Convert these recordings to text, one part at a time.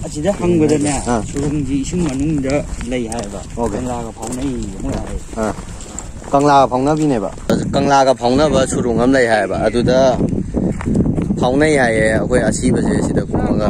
ꯑꯁꯤꯗ ꯍꯪꯕꯗꯅꯦ ꯁꯨꯔꯨꯡꯁꯤ ꯏꯁꯤꯡ ꯃꯅꯨꯡꯗ ꯂꯩ ꯍꯥꯏꯕ ꯀꯪꯂꯥꯒ ꯐꯥꯎꯅꯩ ꯑꯃꯨꯛ ꯍꯥꯏ ꯀꯪꯂꯥꯒ ꯐꯥꯎꯅꯕꯤꯅꯦꯕ ꯀꯪꯂꯥꯒ ꯐꯥꯎꯅꯕ ꯁꯨꯔꯨꯡ ꯑꯃ ꯂꯩ ꯍꯥꯏꯕ ꯑꯗꯨꯗ ꯐꯥꯎꯅꯩ ꯍꯥꯏꯌꯦ ꯑꯩꯈꯣꯏ ꯑꯁꯤꯕꯁꯦ ꯁꯤꯗ ꯀꯨꯝꯃꯒ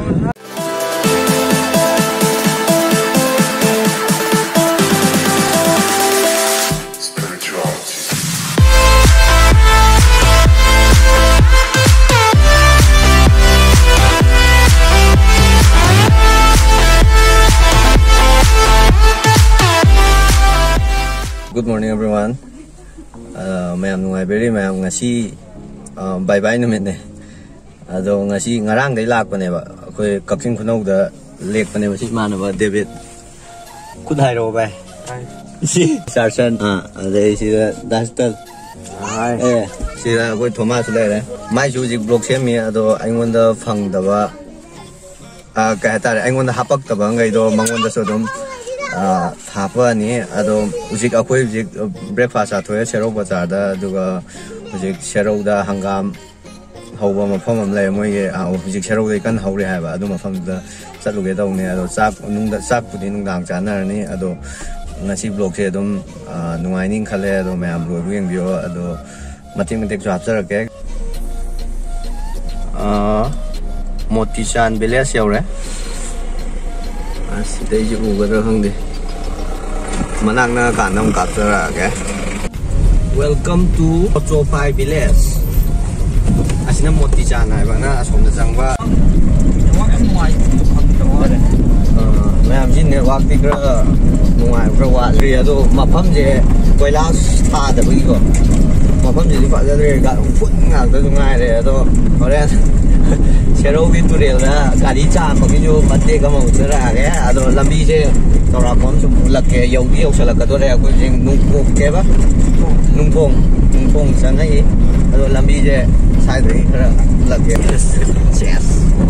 Good morning everyone. Mayam nungaiberi mayam ngasi bye bye numitne. Ado ngasi ngarang dai lakpane ba. Akoi Kaching Khunau da lekpane ba si manaba David. Kudai ro bai. Si Sarsan adai si Dastal. Si akoi Thomas lai re. Mai su jik blog sem mi ado aingonda phang da ba ka hatare aingonda hapak da ba ngai do mangonda so dum थापनी अदो उजिक अखोय उजिक breakfast आथोय sero बाजारदा दुगा उजिक सेरोदा हंगाम हौबा मफम अम लय मोय उजिक सेरोदा कन हौरे हाबा अदो मफमदा चलुगे दौने अदो चाक नुंगदा चाक पुदि नुंगदांग चानारनी अदो ngasi blog se adum nungaining khale ado mayam lo yeng bio ado mating matik jo hapsarake Motichan Village yaure asida ji ugadra hangde manakna kanam kapsara ke welcome to Chopai Village asina Motichan hai bana asomda jangba mayam ji network ti gra nungai pra wa ri ado mafam je koilas tha da bi ko mafam je di fa da re ga phut ngak da ngai re ado horen Serogi turel na gari cham bagi jo mate ka mau chara ge ado lambi je tora kom sum lakke yogi yosala ka dore ko jing nungpo ke ba nungpong sangai ado lambi je sai dei khara lakke yes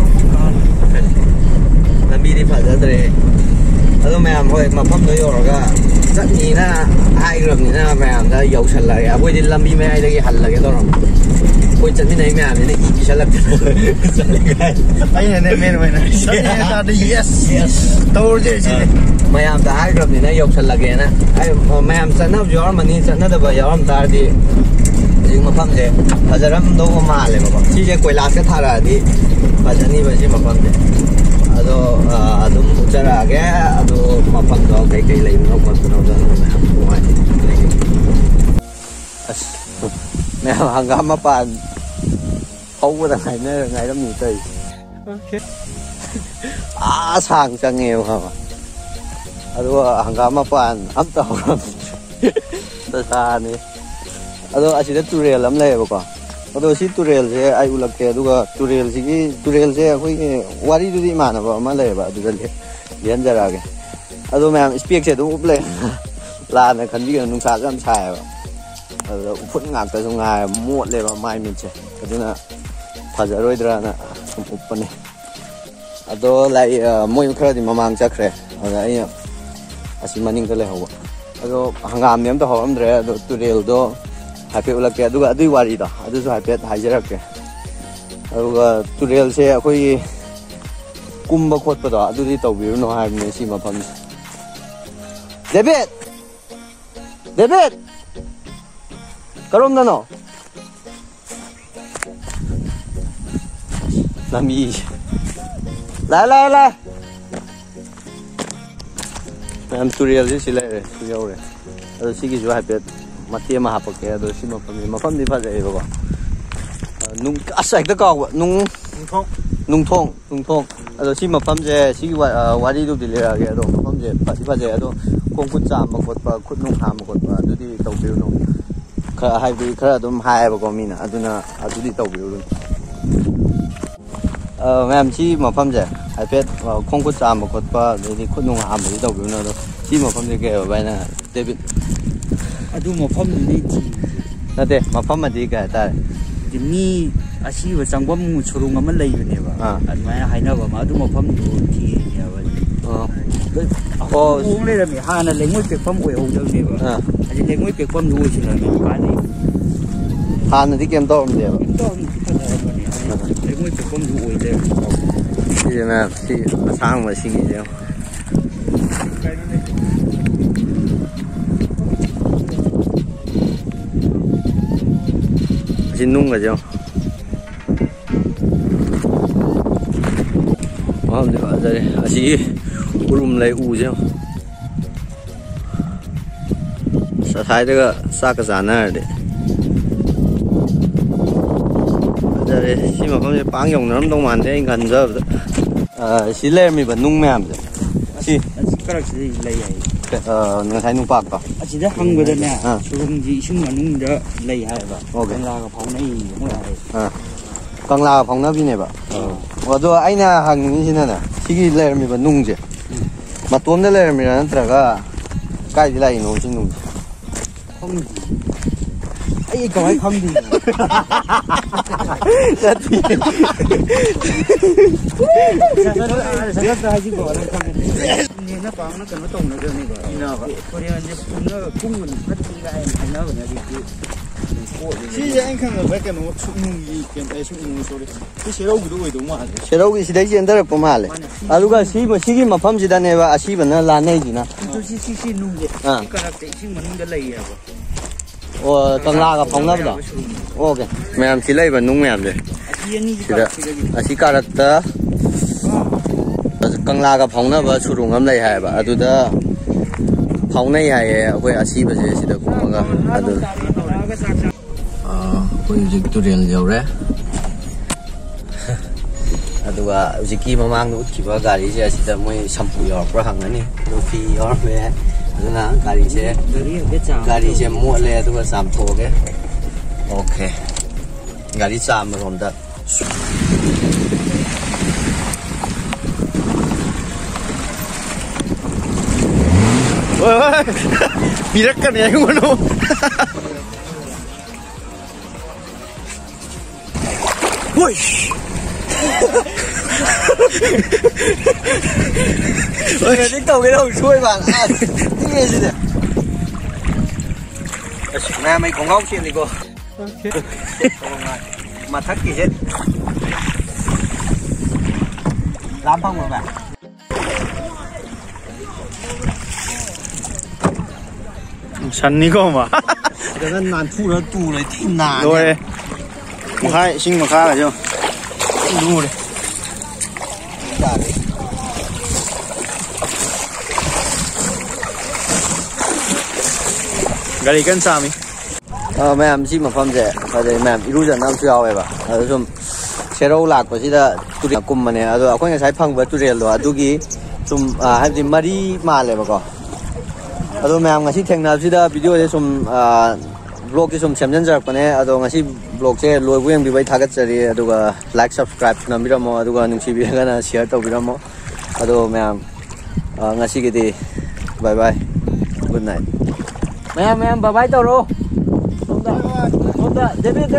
lambi di pha dare ado mayam hoi mafam do yoroga chani na ai gram ni na mayam da yosala ge aboi di lambi me ai dagi hal lage dorom कोई चलती नहीं मैं आने की इच्छा लगती है आई ने मेरे में ना यस यस तोड़ जे मैं आम ता हाई ग्रुप ने योक चल लगे ना आई मैं आम चना जोर मनी चना दब यार तार दी जिंग मफम जे हजरम दो माले बाबा चीजे कोई लाख का थारा दी बजनी बजी मफम जे अदो अदुम उचरा आगे अदो मफम दो कई कई ले नो कोन नो दो मैं आम कोई अस मैं हंगामा पान hâu cái này nó ngày lắm nhiều tì sang sang nghèo hả ado hangama pan am tao ta sa ni ado asida turel am lay ba ado si turel je ai ulak ke aduga turel je khoi wari du di mana ba ma lay ba aduga lian jara ge ado mayam speak se du up lay la na khan bi nung sa jam sai ba ado phut ngak ta sung ngai mot le ba mai min che aduna fajaroidrana uppane ado lai moi khara di mamang chakre ada ai asi maning ka le hawa ado hangam nem to hawam dre ado turel do hape ulake aduga adui wari da adu so hape haijarake aduga turel se akoi kumba khotpa da adu di tawbiru no ha me si mafam David karom na no Lami la Nam turel je silai re su yau re ado sigi jo hapet mati ma hapake ado si mafam di pha jai ba nung asai da ka nung thong ado si mafam je sigi wari du dile ra ge ado mafam je pha jai ado kong kut cham ma kot pa khut nung ha ma kot pa adu di tawbiru no kha hai bi khara dum hai ba ko mina aduna adu di tawbiru मैम सी मफम जे हाइपेट खोंखुत चाम खोटपा देदि खुनुंग हामबि तौबिनो दो सी मफम जे के बायना डेविड अदु मफम नि थि नते मफम मदि का तारे दिमी असीबा चांगबम सुरुंग अमा लैबनेबा अदमाय हाइनाबा मा अदु मफम दु थि याबा ओं लेरमि हाना लेंगोय पेफम ओय होदबनेबा अदि लेंगोय पेफम दु ओइसिनानि काले हाना दि केम तौरमदेबा लेंगोय पेफम दु ओइले Sige mẹ, chị sang mà xin nghỉ đâu. Xin nung rồi chứ. Không được ở đây, chị urum lấy u chứ. Sa thái cái sa cái gì này đấy. Đây, xin mà không thể bán dùng nó đông màn thế anh gần giờ rồi. Xí lên mình vẫn nung mềm rồi. Xí. Cái đó chỉ lấy vậy. Người thấy nung bạc à? Chỉ đã hăng rồi nè. Xuống gì xuống mà nung đó lấy hay vậy. Ok. Con la cái phòng này không phải. Con la phòng nó bên này vậy. Rồi anh là hàng như thế này nè. Xí lên mình vẫn nung chứ. Mà tuôn đấy lên mình là nó cái gì lại nó chỉ nung. Không. Ấy có hay không thì Dạ thì Sao hay chứ gọi là không nên nó còn nó cần nó tùng nó được này gọi nào vậy còn nó cung mình mất cái anh nó vậy thì Chị anh không phải cái nó sụn gì cái tay sụn rồi cái xe đâu cũng đúng mà xe đâu cái xe đấy trên đó có mà lại lúc đó xí mà phẩm gì đó này và xí vẫn là này gì nè xí nung vậy cái là cái xí mà nung cái lấy à con la cái phòng nó đó ok mềm xí lấy và nung mềm rồi xí cà rốt đó con la cái phòng nó và sụn ngâm lấy hay và đó phòng này hay cái xí bây giờ xí đó cũng có hꯧꯖꯤꯛ ꯇꯨꯔꯦꯜ ꯌꯧꯔꯦ ꯑꯗꯨꯒ ꯍꯧꯖꯤꯛꯀꯤ ꯃꯃꯥꯡꯗ ꯎꯠꯈꯤꯕ ꯒꯥꯔꯤꯁꯦ ꯑꯁꯤꯗ ꯃꯣꯏ ꯁꯝꯄꯨ ꯌꯥꯎꯔꯛꯄ꯭ꯔꯥ ꯍꯪꯉꯅꯤ ꯑꯗꯨ ꯐꯤ ꯌꯥꯎꯔꯝꯕ ꯌꯥꯏ ꯑꯗꯨꯅ ꯒꯥꯔꯤꯁꯦ ꯃꯣꯠꯂꯦ ꯑꯗꯨꯒ ꯆꯥꯝꯊꯣꯛꯑꯒꯦ ꯑꯣꯀꯦ ꯒꯥꯔꯤ ꯆꯥꯝꯕꯔꯣꯝꯗ ꯄꯤꯔꯛꯀꯅꯤ ꯑꯩꯉꯣꯟꯗ Ui. Ôi, cái tàu cái đầu xuôi bạn à, cái nghe gì vậy? Nè mày có ngóc chuyện gì cô? Mà thắt gì hết? Làm không rồi bạn? Săn đi không mà? Cái ngân nàn thu nó tù này thì nàn. Rồi. Một hai sinh một khai là chưa? Đủ đi. Gari kan sami. Ma'am si mafam je. Ade ma'am irujan nam chu yawe ba. Ado sum serau lak pa sida turi kum mane ado akhoi ngasai phang ba turel lo adugi sum haibdi mari ma le ba ko. Ado ma'am ngasi thengna sida video je sum vlog ki sum semjan jarak pane ado ngasi vlog che loi bu yang bi bai thagat chari aduga like subscribe namiramo aduga nungsi bi gana share tawbiramo ado ma'am ngasi ki di bye bye good night ma'am bye bye tao ro không da David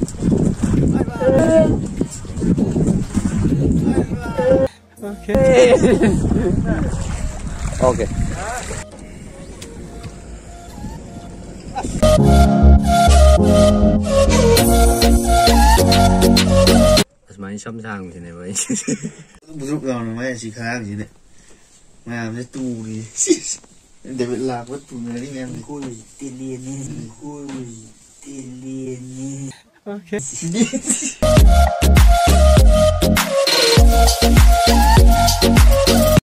okay Asmani sắm sang thế này vậy. Lúc nào mấy chị khác gì đấy. Mày làm cái tù đi. Để bị lạc với tù này đi em. Ôi tiền liền nè. Ôi tiền liền nè. Ok.